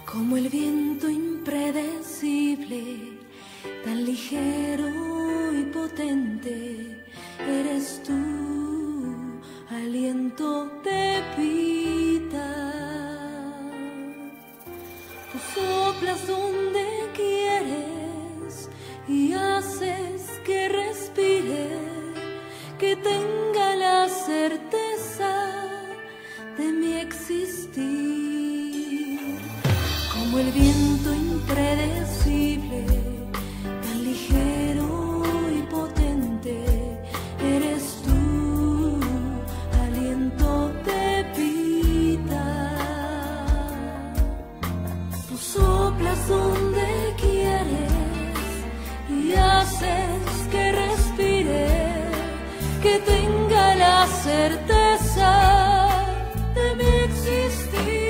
Como el viento impredecible, tan ligero y potente, eres tú, aliento de vida. Tú soplas donde quieres y haces que respire, que tenga la certeza de mi existir. Como el viento impredecible, tan ligero y potente, eres tú, aliento de vida. Tú soplas donde quieres y haces que respire, que tenga la certeza de mi existir.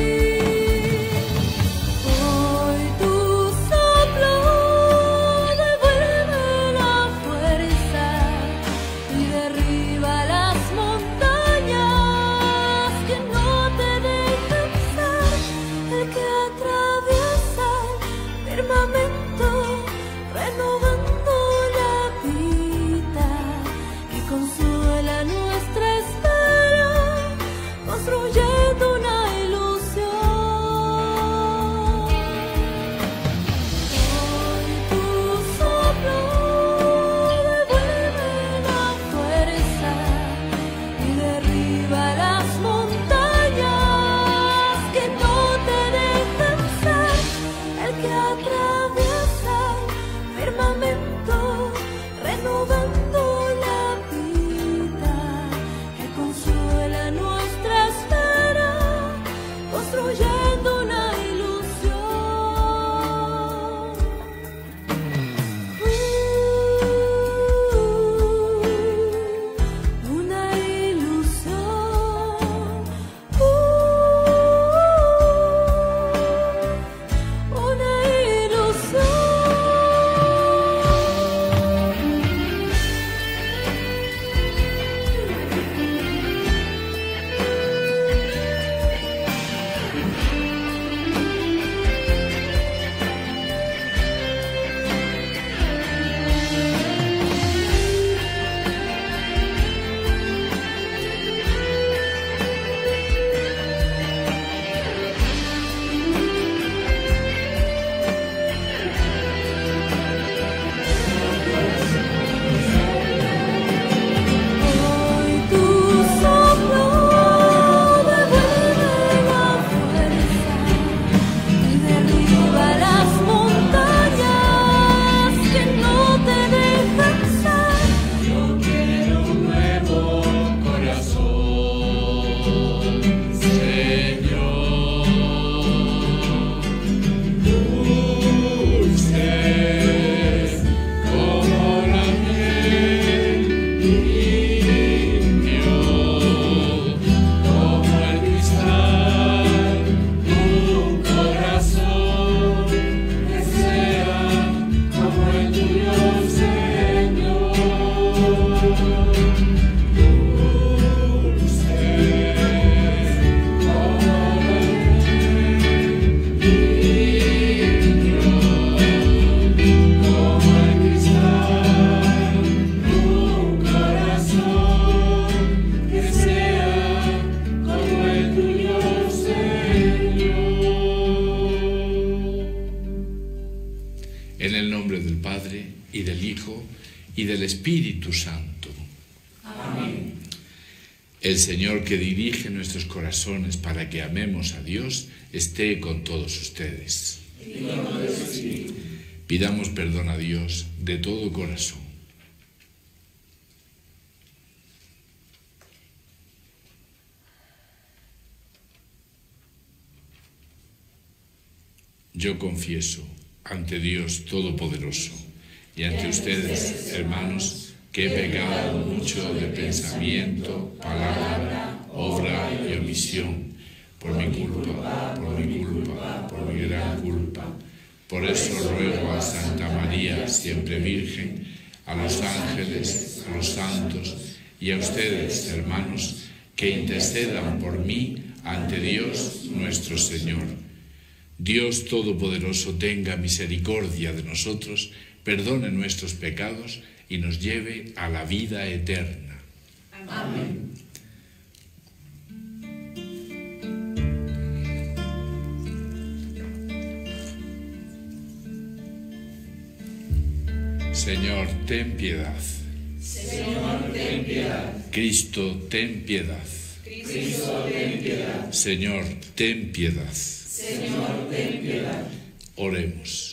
Espíritu Santo. Amén. El Señor que dirige nuestros corazones para que amemos a Dios esté con todos ustedes. Pidamos perdón a Dios de todo corazón. Yo confieso ante Dios Todopoderoso y ante ustedes, hermanos, que he pecado mucho de pensamiento, palabra, obra y omisión, por mi culpa, por mi gran culpa. Por eso ruego a Santa María, siempre Virgen, a los ángeles, a los santos y a ustedes, hermanos, que intercedan por mí ante Dios nuestro Señor. Dios Todopoderoso tenga misericordia de nosotros, perdone nuestros pecados y nos lleve a la vida eterna. Amén. Señor, ten piedad. Señor, ten piedad. Cristo, ten piedad. Cristo, ten piedad. Señor, ten piedad. Señor, ten piedad. Oremos.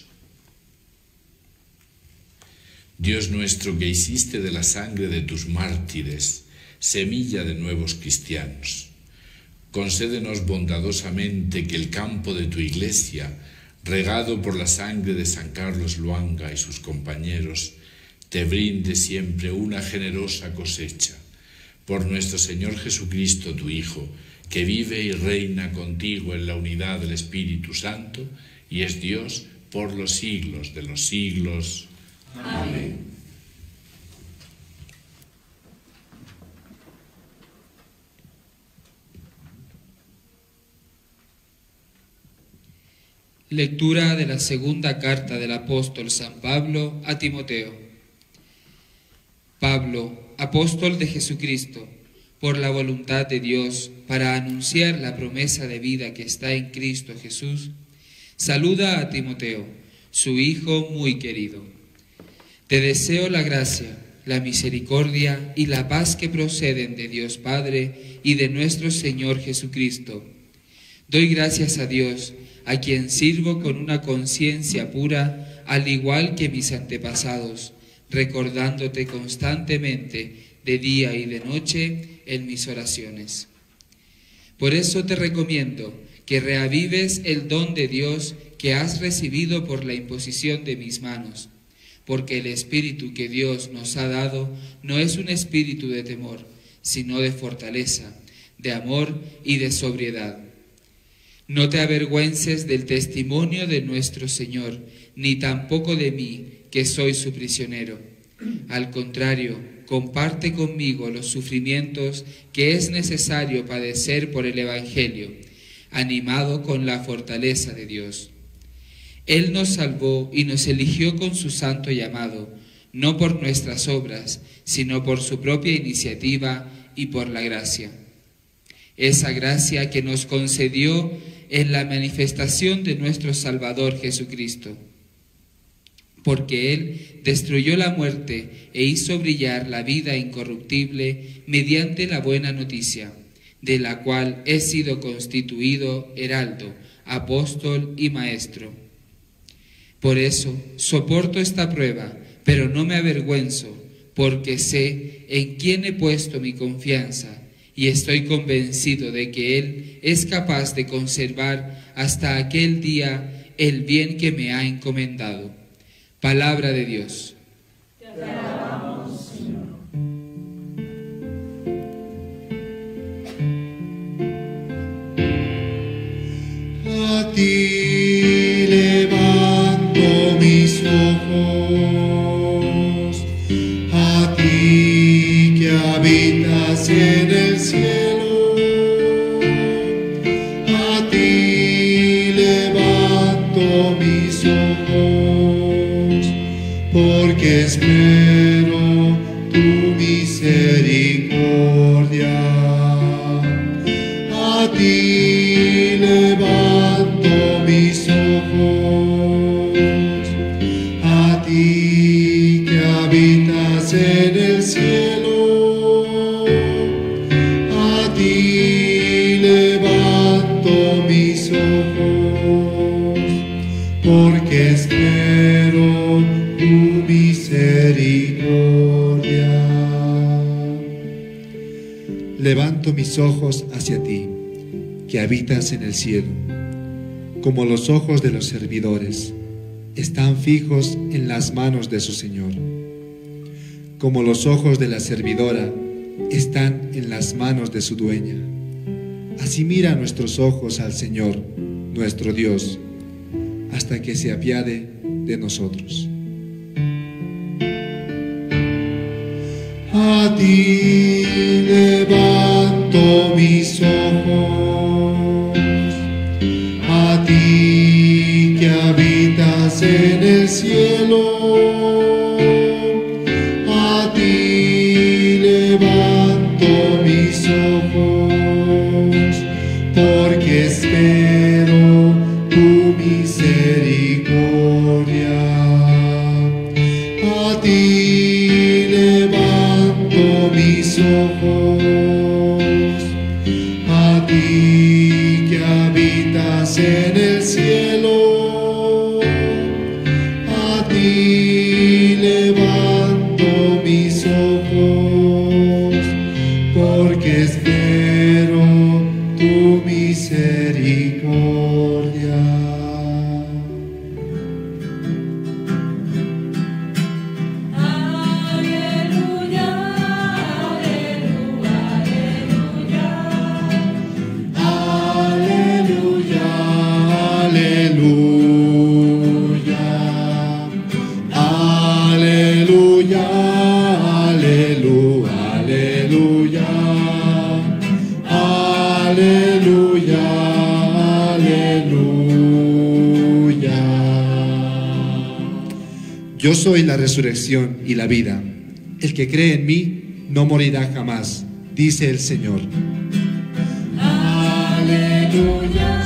Dios nuestro, que hiciste de la sangre de tus mártires semilla de nuevos cristianos, concédenos bondadosamente que el campo de tu Iglesia, regado por la sangre de San Carlos Luanga y sus compañeros, te brinde siempre una generosa cosecha. Por nuestro Señor Jesucristo, tu Hijo, que vive y reina contigo en la unidad del Espíritu Santo, y es Dios por los siglos de los siglos. Amén. Lectura de la segunda carta del apóstol San Pablo a Timoteo. Pablo, apóstol de Jesucristo, por la voluntad de Dios, para anunciar la promesa de vida que está en Cristo Jesús, saluda a Timoteo, su hijo muy querido. Te deseo la gracia, la misericordia y la paz que proceden de Dios Padre y de nuestro Señor Jesucristo. Doy gracias a Dios, a quien sirvo con una conciencia pura, al igual que mis antepasados, recordándote constantemente de día y de noche en mis oraciones. Por eso te recomiendo que reavives el don de Dios que has recibido por la imposición de mis manos, porque el espíritu que Dios nos ha dado no es un espíritu de temor, sino de fortaleza, de amor y de sobriedad. No te avergüences del testimonio de nuestro Señor, ni tampoco de mí, que soy su prisionero. Al contrario, comparte conmigo los sufrimientos que es necesario padecer por el Evangelio, animado con la fortaleza de Dios. Él nos salvó y nos eligió con su santo llamado, no por nuestras obras, sino por su propia iniciativa y por la gracia. Esa gracia que nos concedió en la manifestación de nuestro Salvador Jesucristo, porque Él destruyó la muerte e hizo brillar la vida incorruptible mediante la buena noticia, de la cual he sido constituido heraldo, apóstol y maestro. Por eso soporto esta prueba, pero no me avergüenzo, porque sé en quién he puesto mi confianza, y estoy convencido de que Él es capaz de conservar hasta aquel día el bien que me ha encomendado. Palabra de Dios. Te alabamos, Señor. A ti levanto mis ojos, a ti que habitas en el cielo, a ti levanto mis ojos, porque espero tu misericordia. A ti levanto mis ojos, a ti que habitas en el cielo, a ti levanto mis ojos, porque espero tu misericordia. Levanto mis ojos hacia ti, que habitas en el cielo, como los ojos de los servidores están fijos en las manos de su Señor, como los ojos de la servidora están en las manos de su dueña. Así mira nuestros ojos al Señor, nuestro Dios, hasta que se apiade de nosotros. A ti levanto mis ojos, a ti porque espero tu misericordia. A ti levanto mis ojos, a ti que habitas en el cielo, a ti levanto mis ojos, porque espero tu misericordia. Aleluya, aleluya, aleluya, aleluya, aleluya, aleluya, aleluya. Yo soy la resurrección y la vida. El que cree en mí no morirá jamás, dice el Señor. aleluya.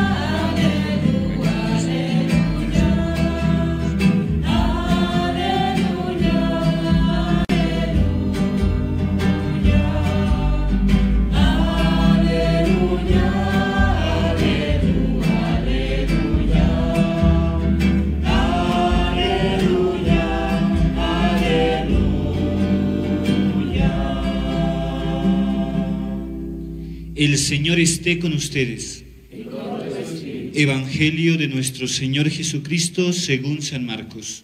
El Señor esté con ustedes. Evangelio de nuestro Señor Jesucristo según San Marcos.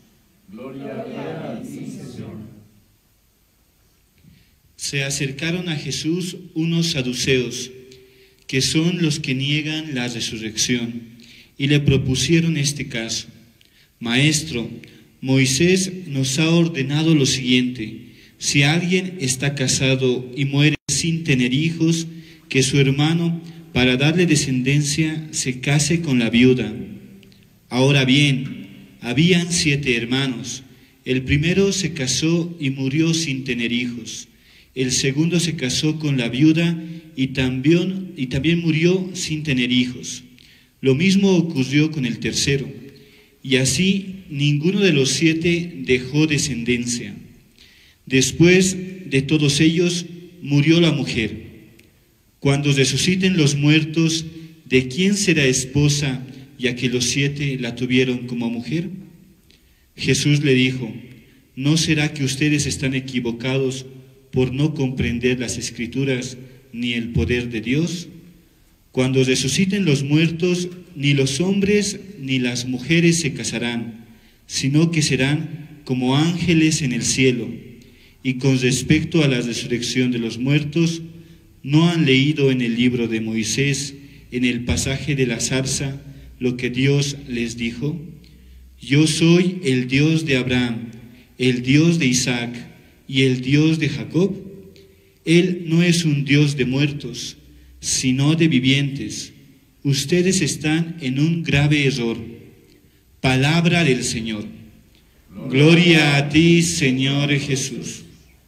Se acercaron a Jesús unos saduceos, que son los que niegan la resurrección, y le propusieron este caso. Maestro, Moisés nos ha ordenado lo siguiente: si alguien está casado y muere sin tener hijos, que su hermano, para darle descendencia, se case con la viuda. Ahora bien, habían 7 hermanos. El primero se casó y murió sin tener hijos. El segundo se casó con la viuda y también murió sin tener hijos. Lo mismo ocurrió con el tercero. Y así ninguno de los 7 dejó descendencia. Después de todos ellos murió la mujer. Cuando resuciten los muertos, ¿de quién será esposa, ya que los 7 la tuvieron como mujer? Jesús le dijo: ¿no será que ustedes están equivocados por no comprender las Escrituras ni el poder de Dios? Cuando resuciten los muertos, ni los hombres ni las mujeres se casarán, sino que serán como ángeles en el cielo. Y con respecto a la resurrección de los muertos, ¿no han leído en el libro de Moisés, en el pasaje de la zarza, lo que Dios les dijo? Yo soy el Dios de Abraham, el Dios de Isaac y el Dios de Jacob. Él no es un Dios de muertos, sino de vivientes. Ustedes están en un grave error. Palabra del Señor. Gloria a ti, Señor Jesús.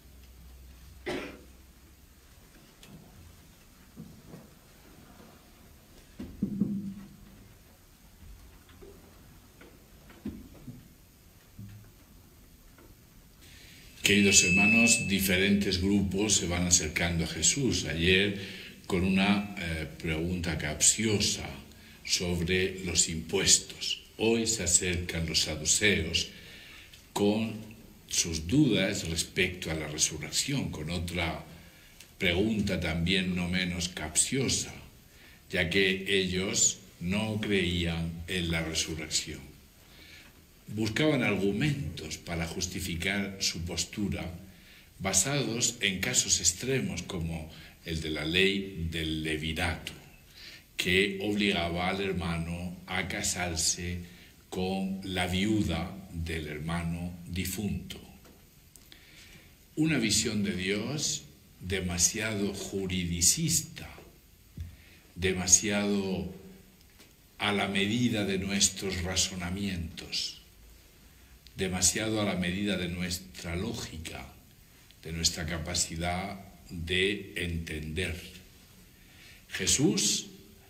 Queridos hermanos, diferentes grupos se van acercando a Jesús. Ayer con una pregunta capciosa sobre los impuestos. Hoy se acercan los saduceos con sus dudas respecto a la resurrección, con otra pregunta también no menos capciosa, ya que ellos no creían en la resurrección. Buscaban argumentos para justificar su postura basados en casos extremos como el de la ley del levirato, que obligaba al hermano a casarse con la viuda del hermano difunto. Una visión de Dios demasiado juridicista, demasiado a la medida de nuestros razonamientos, demasiado a la medida de nuestra lógica, de nuestra capacidad de entender. Jesús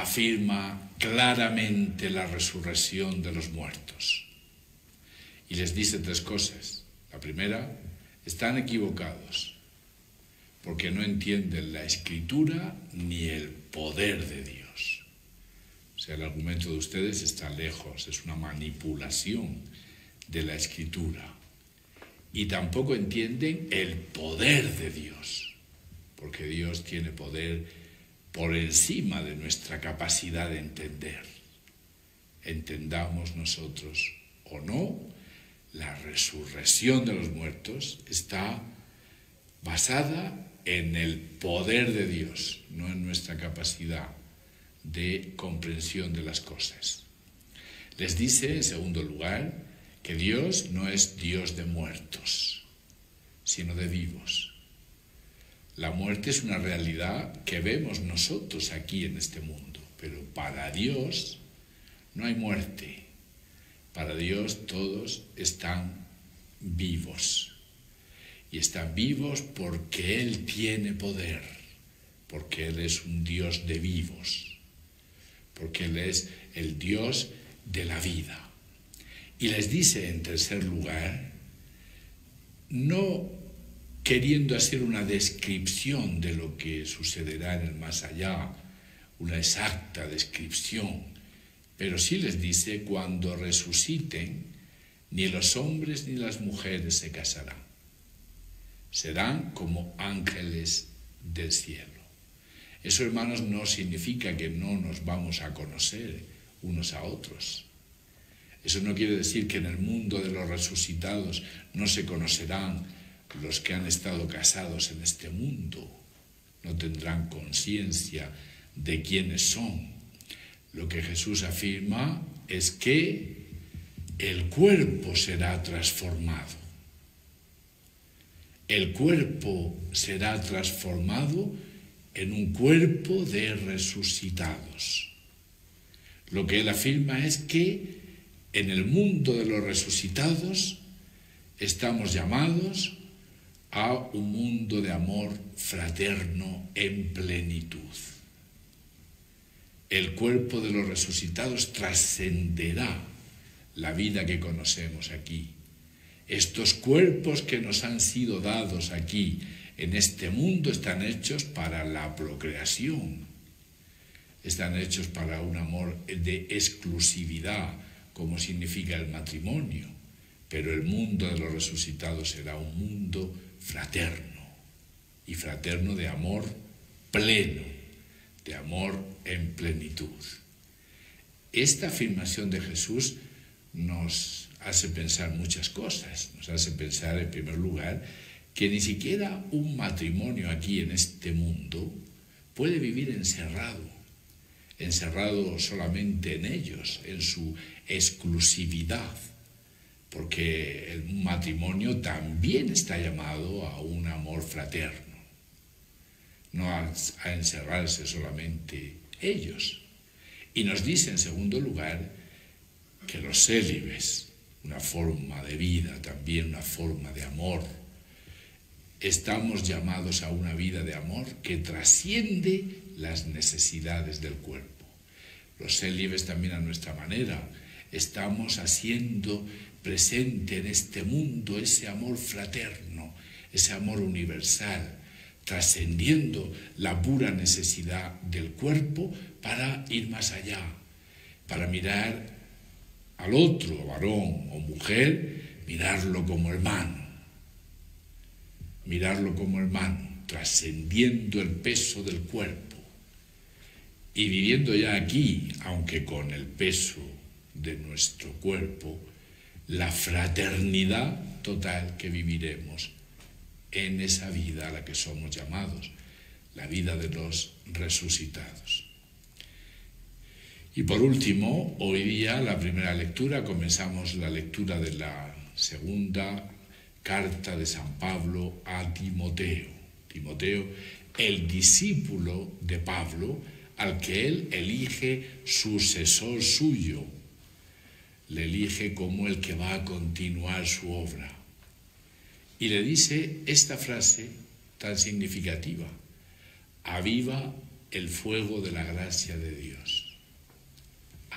afirma claramente la resurrección de los muertos. Y les dice tres cosas. La primera, están equivocados, porque no entienden la Escritura ni el poder de Dios. O sea, el argumento de ustedes está lejos, es una manipulación de la Escritura. Y tampoco entienden el poder de Dios, porque Dios tiene poder por encima de nuestra capacidad de entender. Entendamos nosotros o no, la resurrección de los muertos está basada en el poder de Dios, no en nuestra capacidad de comprensión de las cosas. Les dice, en segundo lugar, que Dios no es Dios de muertos, sino de vivos. La muerte es una realidad que vemos nosotros aquí en este mundo, pero para Dios no hay muerte. Para Dios todos están vivos. Y están vivos porque Él tiene poder, porque Él es un Dios de vivos, porque Él es el Dios de la vida. Y les dice, en tercer lugar, no queriendo hacer una descripción de lo que sucederá en el más allá, una exacta descripción, pero sí les dice, cuando resuciten, ni los hombres ni las mujeres se casarán. Serán como ángeles del cielo. Eso, hermanos, no significa que no nos vamos a conocer unos a otros. Eso no quiere decir que en el mundo de los resucitados no se conocerán los que han estado casados en este mundo. No tendrán conciencia de quiénes son. Lo que Jesús afirma es que el cuerpo será transformado. El cuerpo será transformado en un cuerpo de resucitados. Lo que él afirma es que en el mundo de los resucitados estamos llamados a un mundo de amor fraterno en plenitud. El cuerpo de los resucitados trascenderá la vida que conocemos aquí. Estos cuerpos que nos han sido dados aquí en este mundo están hechos para la procreación, están hechos para un amor de exclusividad, como significa el matrimonio, pero el mundo de los resucitados será un mundo fraterno, y fraterno de amor pleno, de amor en plenitud. Esta afirmación de Jesús nos hace pensar muchas cosas. Nos hace pensar, en primer lugar, que ni siquiera un matrimonio aquí en este mundo puede vivir encerrado solamente en ellos, en su exclusividad, porque el matrimonio también está llamado a un amor fraterno, no a encerrarse solamente ellos. Y nos dice, en segundo lugar, que los célibes, una forma de vida, también una forma de amor, estamos llamados a una vida de amor que trasciende las necesidades del cuerpo. Los célibes también, a nuestra manera, estamos haciendo presente en este mundo ese amor fraterno, ese amor universal, trascendiendo la pura necesidad del cuerpo para ir más allá, para mirar al otro, varón o mujer, mirarlo como hermano, trascendiendo el peso del cuerpo y viviendo ya aquí, aunque con el peso de nuestro cuerpo, la fraternidad total que viviremos en esa vida a la que somos llamados, la vida de los resucitados. Y por último, hoy día, la primera lectura, comenzamos la lectura de la segunda carta de San Pablo a Timoteo. Timoteo, el discípulo de Pablo, al que él elige sucesor suyo, le elige como el que va a continuar su obra. Y le dice esta frase tan significativa: aviva el fuego de la gracia de Dios.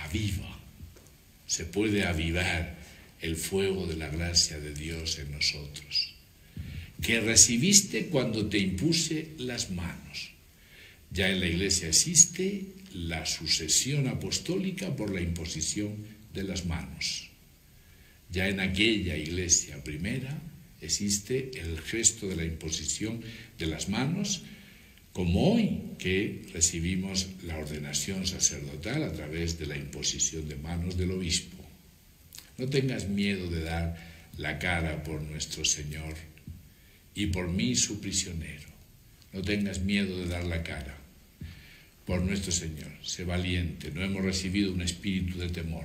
aviva, se puede avivar el fuego de la gracia de Dios en nosotros, que recibiste cuando te impuse las manos. Ya en la Iglesia existe la sucesión apostólica por la imposición de las manos. Ya en aquella Iglesia primera existe el gesto de la imposición de las manos, como hoy que recibimos la ordenación sacerdotal a través de la imposición de manos del obispo. No tengas miedo de dar la cara por nuestro Señor y por mí su prisionero. No tengas miedo de dar la cara por nuestro Señor. Sé valiente. No hemos recibido un espíritu de temor,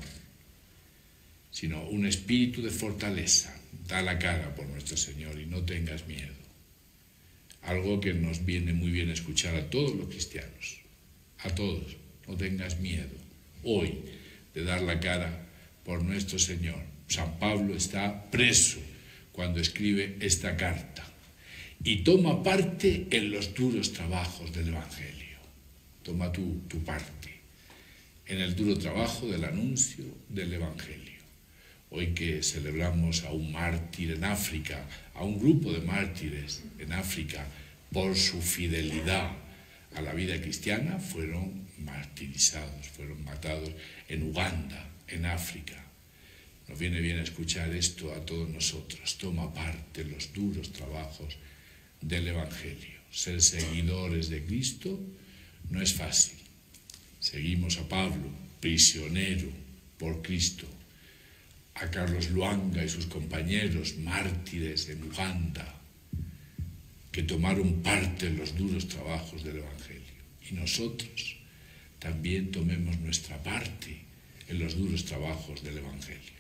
sino un espíritu de fortaleza. Da la cara por nuestro Señor y no tengas miedo. Algo que nos viene muy bien escuchar a todos los cristianos, a todos. No tengas miedo hoy de dar la cara por nuestro Señor. San Pablo está preso cuando escribe esta carta y toma parte en los duros trabajos del Evangelio. Toma tu parte en el duro trabajo del anuncio del Evangelio. Hoy que celebramos a un mártir en África, a un grupo de mártires en África, por su fidelidad a la vida cristiana, fueron martirizados, fueron matados en Uganda, en África. Nos viene bien escuchar esto a todos nosotros. Toma parte en los duros trabajos del Evangelio. Ser seguidores de Cristo no es fácil. Seguimos a Pablo, prisionero por Cristo, a Carlos Luanga y sus compañeros mártires en Uganda, que tomaron parte en los duros trabajos del Evangelio. Y nosotros también tomemos nuestra parte en los duros trabajos del Evangelio.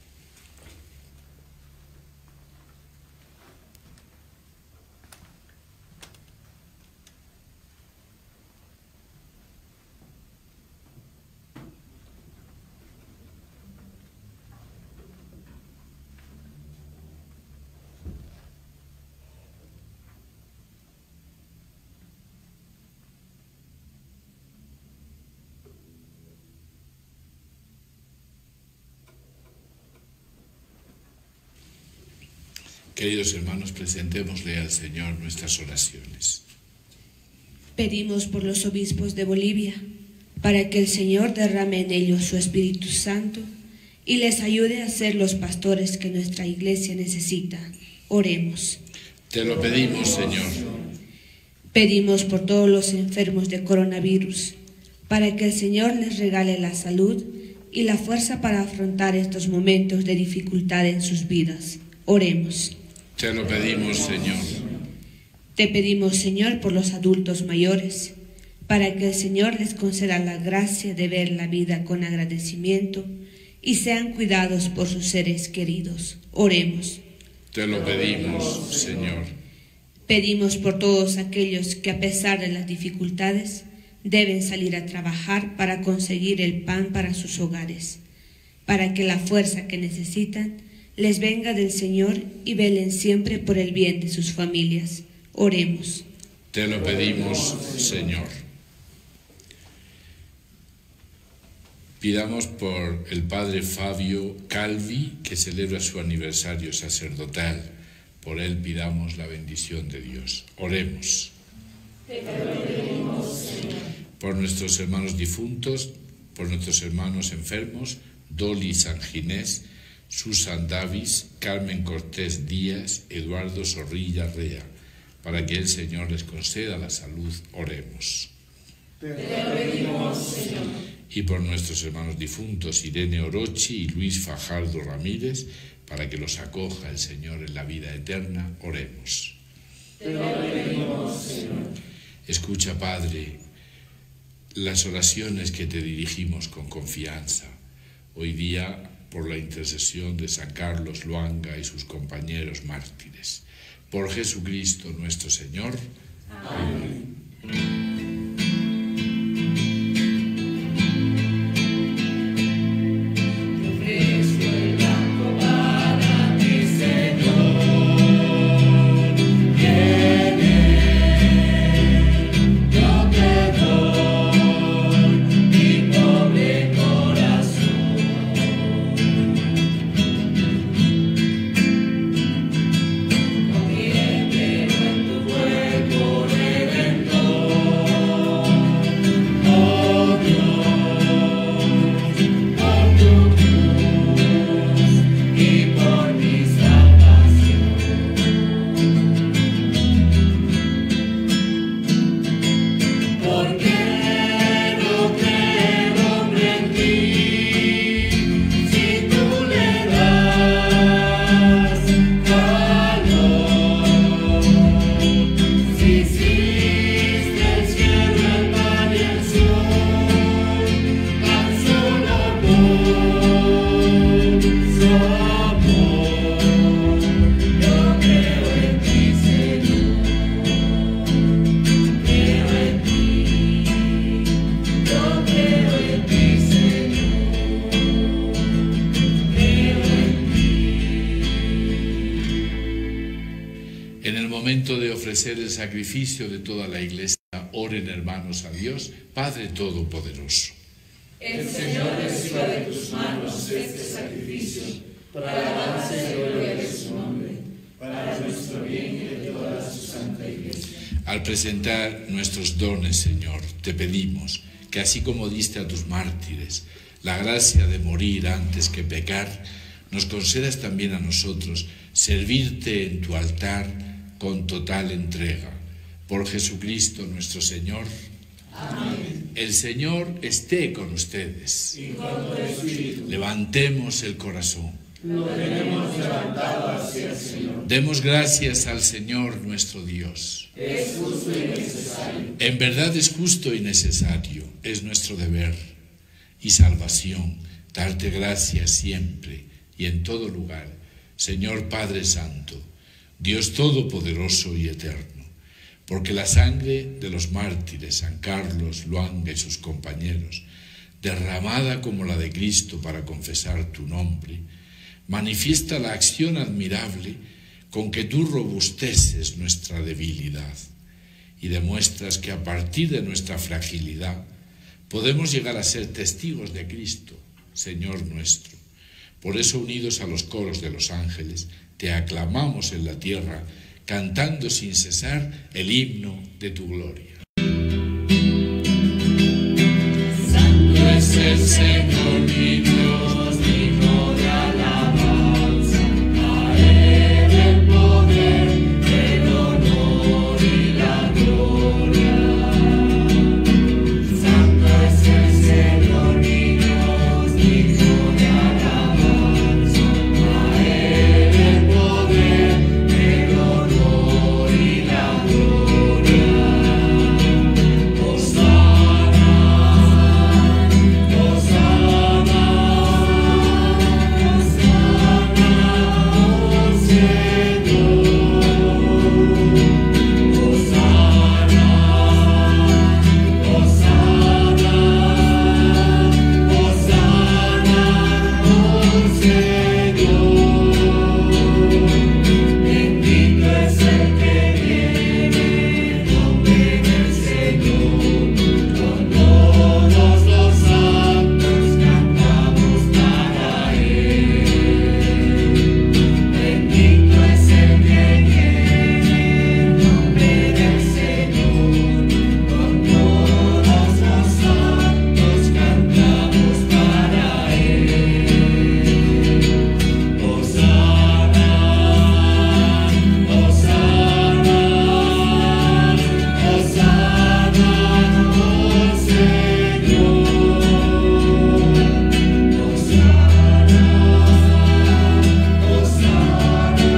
Queridos hermanos, presentémosle al Señor nuestras oraciones. Pedimos por los obispos de Bolivia, para que el Señor derrame en ellos su Espíritu Santo y les ayude a ser los pastores que nuestra Iglesia necesita. Oremos. Te lo pedimos, Señor. Pedimos por todos los enfermos de coronavirus, para que el Señor les regale la salud y la fuerza para afrontar estos momentos de dificultad en sus vidas. Oremos. Te lo pedimos, Señor. Te pedimos, Señor, por los adultos mayores, para que el Señor les conceda la gracia de ver la vida con agradecimiento y sean cuidados por sus seres queridos. Oremos. Te lo pedimos, Señor. Pedimos por todos aquellos que, a pesar de las dificultades, deben salir a trabajar para conseguir el pan para sus hogares, para que la fuerza que necesitan les venga del Señor y velen siempre por el bien de sus familias. Oremos. Te lo pedimos, Señor. Pidamos por el Padre Fabio Calvi, que celebra su aniversario sacerdotal. Por él pidamos la bendición de Dios. Oremos. Te lo pedimos, Señor. Por nuestros hermanos difuntos, por nuestros hermanos enfermos, Doli Sanginés, Susan Davis, Carmen Cortés Díaz, Eduardo Zorrilla Rea, para que el Señor les conceda la salud. Oremos. Te lo pedimos, Señor. Y por nuestros hermanos difuntos, Irene Orochi y Luis Fajardo Ramírez, para que los acoja el Señor en la vida eterna. Oremos. Te lo pedimos, Señor. Escucha, Padre, las oraciones que te dirigimos con confianza. Hoy día, por la intercesión de San Carlos Luanga y sus compañeros mártires. Por Jesucristo nuestro Señor. Amén. Yo te doy mi pobre corazón. ofrecer el sacrificio de toda la Iglesia, oren hermanos a Dios, Padre Todopoderoso. El Señor reciba de tus manos este sacrificio para alabanza y gloria de su nombre, para nuestro bien y de toda su santa Iglesia. Al presentar nuestros dones, Señor, te pedimos que así como diste a tus mártires la gracia de morir antes que pecar, nos concedas también a nosotros servirte en tu altar con total entrega. Por Jesucristo nuestro Señor. Amén. El Señor esté con ustedes. Y con tu espíritu. Levantemos el corazón. Lo tenemos levantado hacia el Señor. Demos gracias al Señor nuestro Dios. Es justo y necesario. En verdad es justo y necesario, es nuestro deber y salvación darte gracias siempre y en todo lugar, Señor Padre Santo, Dios Todopoderoso y Eterno, porque la sangre de los mártires San Carlos, Luanga y sus compañeros, derramada como la de Cristo para confesar tu nombre, manifiesta la acción admirable con que tú robusteces nuestra debilidad y demuestras que a partir de nuestra fragilidad podemos llegar a ser testigos de Cristo, Señor nuestro. Por eso, unidos a los coros de los ángeles, te aclamamos en la tierra, cantando sin cesar el himno de tu gloria. Santo es el Señor mi Dios, digno de alabanza. A Él el poder, el honor y la gloria. Santo es el Señor mi Dios, digno de alabanza. A Él el poder, el honor y la gloria. Hosana, Hosana, Hosana, oh Señor. Hosana, Hosana, Hosana, oh Señor. Bendito es el que viene en nombre del Señor. Con todos los santos cantamos para Él. Bendito es el que viene en nombre del Señor. Con todos los santos cantamos para Él. Hosana, Hosana, Hosana, oh Señor. Hosana, Hosana,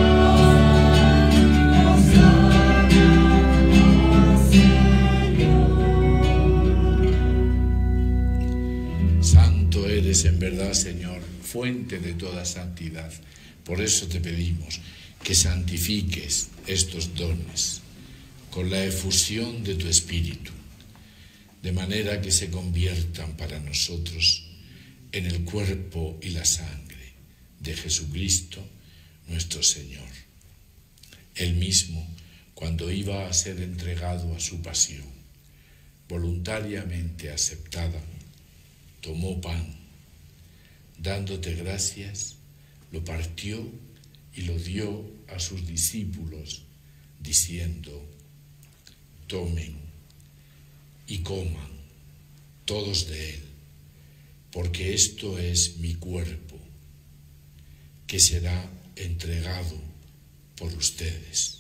Hosana, oh Señor. Santo eres en verdad, Señor, fuente de toda santidad. Por eso te pedimos que santifiques estos dones con la efusión de tu Espíritu, de manera que se conviertan para nosotros en el cuerpo y la sangre de Jesucristo, nuestro Señor. Él mismo, cuando iba a ser entregado a su pasión, voluntariamente aceptada, tomó pan, dándote gracias, lo partió y lo dio a sus discípulos, diciendo: tomen y coman todos de él, porque esto es mi cuerpo, que será entregado por ustedes.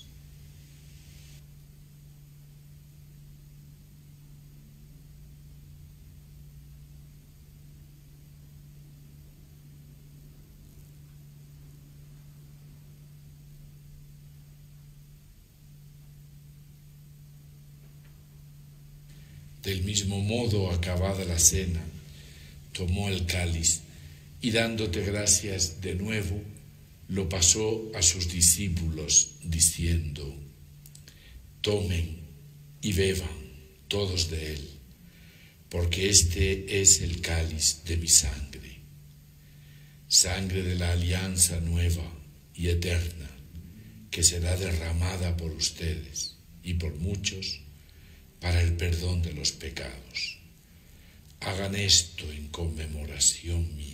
Del mismo modo, acabada la cena, tomó el cáliz y dándote gracias de nuevo, lo pasó a sus discípulos, diciendo: tomen y beban todos de él, porque este es el cáliz de mi sangre, sangre de la alianza nueva y eterna, que será derramada por ustedes y por muchos para el perdón de los pecados. Hagan esto en conmemoración mía.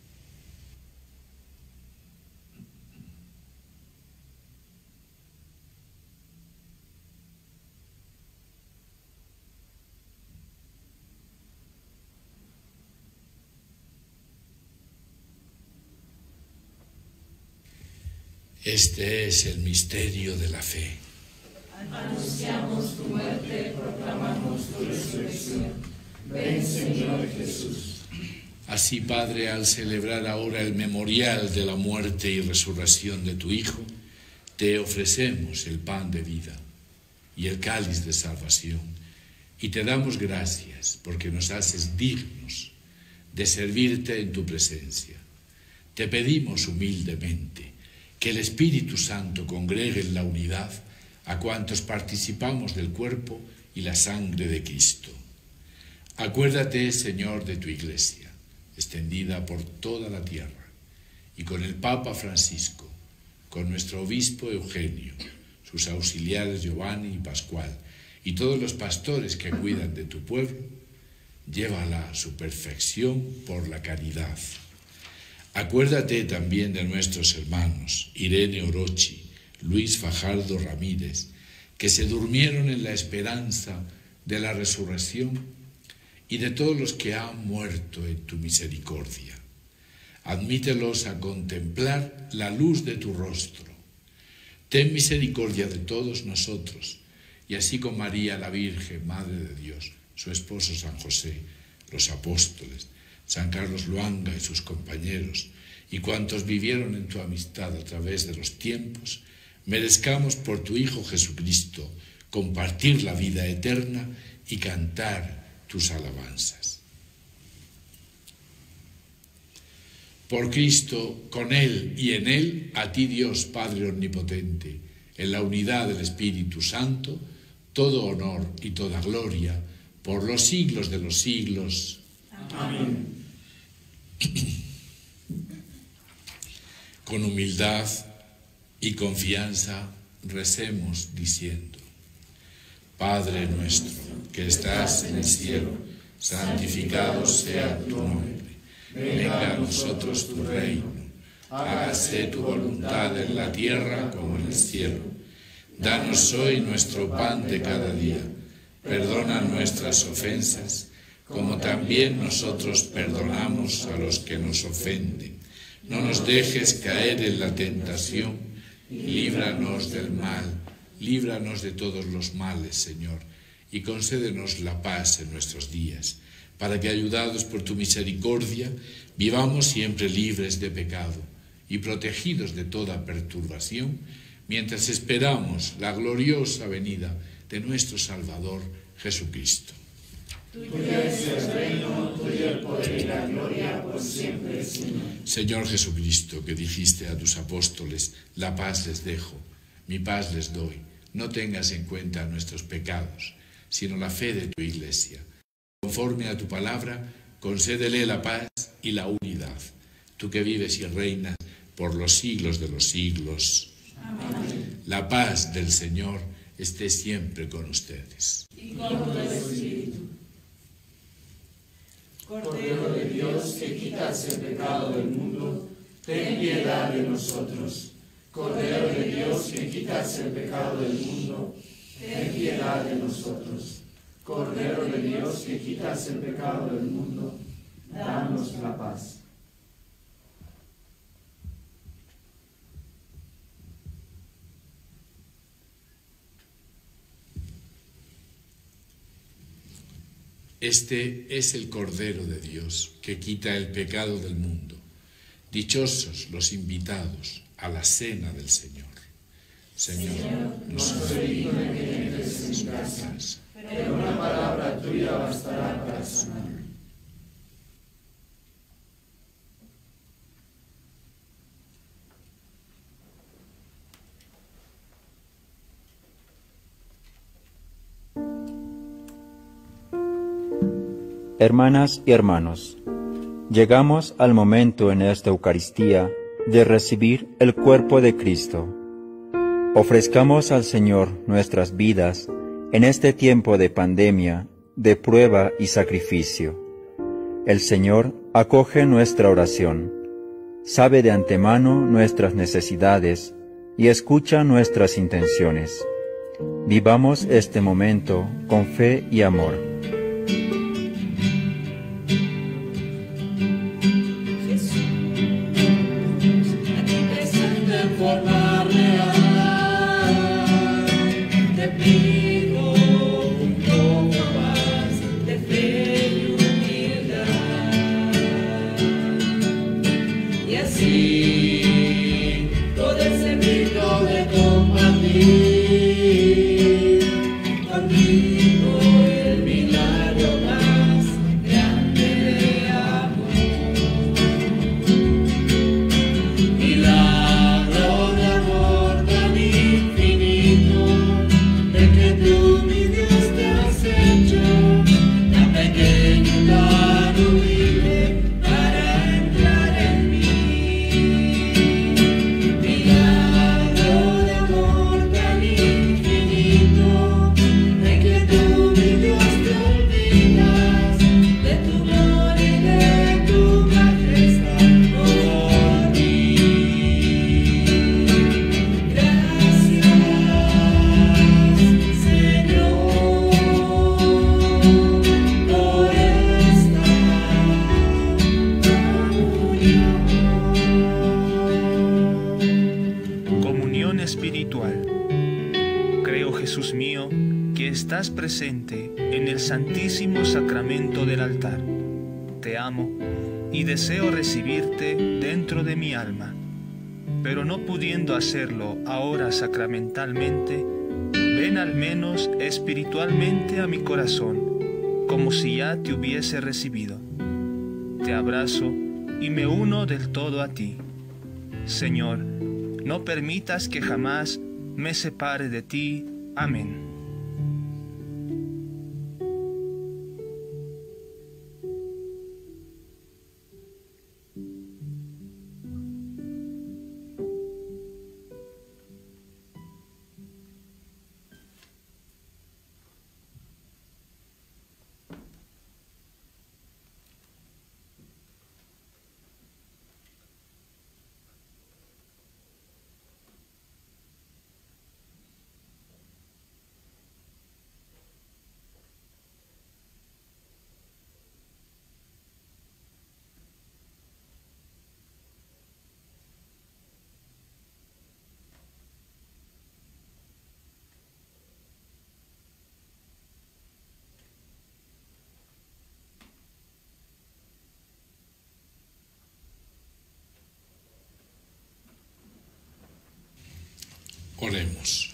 Este es el misterio de la fe. Anunciamos tu muerte, proclamamos tu resurrección. Ven, Señor Jesús. Así, Padre, al celebrar ahora el memorial de la muerte y resurrección de tu Hijo, te ofrecemos el pan de vida y el cáliz de salvación, y te damos gracias porque nos haces dignos de servirte en tu presencia. Te pedimos humildemente que el Espíritu Santo congregue en la unidad a cuantos participamos del cuerpo y la sangre de Cristo. Acuérdate, Señor, de tu Iglesia, extendida por toda la tierra, y con el Papa Francisco, con nuestro obispo Eugenio, sus auxiliares Giovanni y Pascual, y todos los pastores que cuidan de tu pueblo, llévala a su perfección por la caridad. Acuérdate también de nuestros hermanos Irene Orochi, Luis Fajardo Ramírez, que se durmieron en la esperanza de la resurrección, y de todos los que han muerto en tu misericordia. Admítelos a contemplar la luz de tu rostro. Ten misericordia de todos nosotros, y así con María la Virgen, Madre de Dios, su esposo San José, los apóstoles, San Carlos Luanga y sus compañeros, y cuantos vivieron en tu amistad a través de los tiempos, merezcamos por tu Hijo Jesucristo compartir la vida eterna y cantar tus alabanzas. Por Cristo, con Él y en Él, a ti Dios Padre Omnipotente, en la unidad del Espíritu Santo, todo honor y toda gloria, por los siglos de los siglos. Amén. Con humildad y confianza recemos diciendo: Padre nuestro, que estás en el cielo, santificado sea tu nombre. Venga a nosotros tu reino. Hágase tu voluntad en la tierra como en el cielo. Danos hoy nuestro pan de cada día. Perdona nuestras ofensas, como también nosotros perdonamos a los que nos ofenden. No nos dejes caer en la tentación, líbranos del mal, líbranos de todos los males, Señor, y concédenos la paz en nuestros días, para que, ayudados por tu misericordia, vivamos siempre libres de pecado y protegidos de toda perturbación, mientras esperamos la gloriosa venida de nuestro Salvador Jesucristo. Tuyo es el reino, tuyo el poder y la gloria por siempre, Señor. Señor Jesucristo, que dijiste a tus apóstoles: la paz les dejo, mi paz les doy. No tengas en cuenta nuestros pecados, sino la fe de tu Iglesia. Conforme a tu palabra, concédele la paz y la unidad, tú que vives y reinas por los siglos de los siglos. Amén. La paz del Señor esté siempre con ustedes. Y con tu espíritu. Cordero de Dios, que quitas el pecado del mundo, ten piedad de nosotros. Cordero de Dios, que quitas el pecado del mundo, ten piedad de nosotros. Cordero de Dios, que quitas el pecado del mundo, danos la paz. Este es el Cordero de Dios, que quita el pecado del mundo. Dichosos los invitados a la cena del Señor. Señor, no soy digno de que entres en mi casa, pero una palabra tuya bastará para sanar. Hermanas y hermanos, llegamos al momento en esta Eucaristía de recibir el cuerpo de Cristo. Ofrezcamos al Señor nuestras vidas en este tiempo de pandemia, de prueba y sacrificio. El Señor acoge nuestra oración, sabe de antemano nuestras necesidades y escucha nuestras intenciones. Vivamos este momento con fe y amor. Presente en el Santísimo Sacramento del altar. Te amo y deseo recibirte dentro de mi alma, pero no pudiendo hacerlo ahora sacramentalmente, ven al menos espiritualmente a mi corazón, como si ya te hubiese recibido. Te abrazo y me uno del todo a ti. Señor, no permitas que jamás me separe de ti. Amén. Oremos.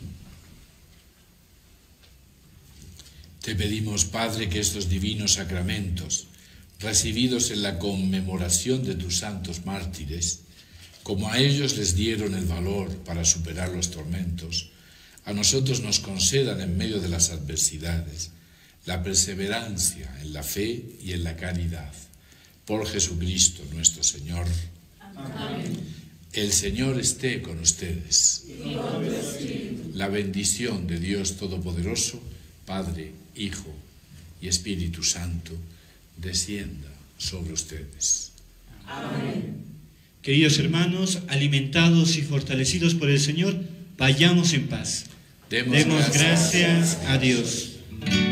Te pedimos, Padre, que estos divinos sacramentos, recibidos en la conmemoración de tus santos mártires, como a ellos les dieron el valor para superar los tormentos, a nosotros nos concedan en medio de las adversidades la perseverancia en la fe y en la caridad. Por Jesucristo nuestro Señor. Amén. El Señor esté con ustedes. La bendición de Dios Todopoderoso, Padre, Hijo y Espíritu Santo, descienda sobre ustedes. Amén. Queridos hermanos, alimentados y fortalecidos por el Señor, vayamos en paz. Demos gracias a Dios.